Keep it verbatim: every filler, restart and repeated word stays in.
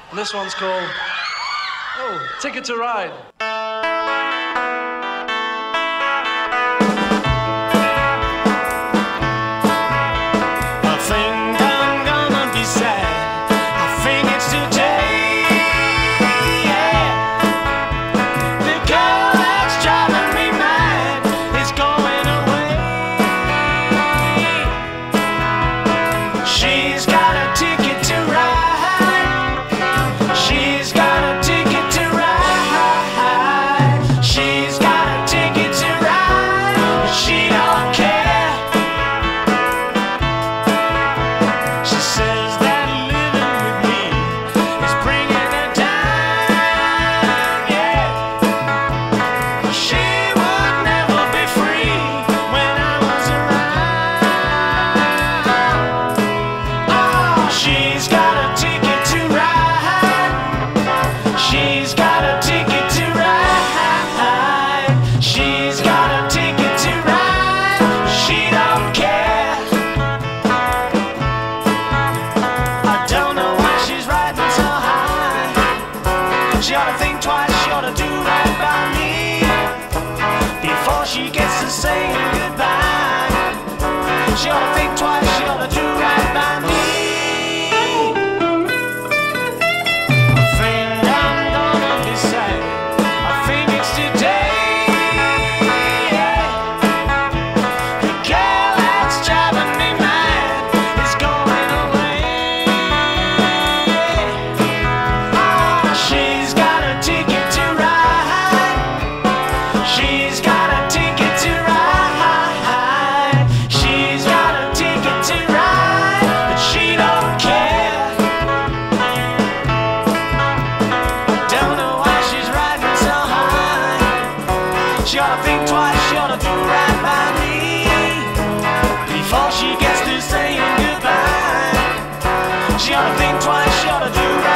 And this one's called, oh, Ticket to Ride. She ought to think twice, she ought to do right by me before she gets to saying goodbye. She ought to think twice, she ought to do right by me. I think I'm gonna be sad, I think it's today, yeah. The girl that's driving me mad is going away. Oh, she's got a ticket to ride. She's got a ticket to ride. She's got a ticket to ride, but she don't care. Don't know why she's riding so high. She ought to think twice, she ought to do right by me before she gets to saying goodbye. She ought to think twice, she ought to do right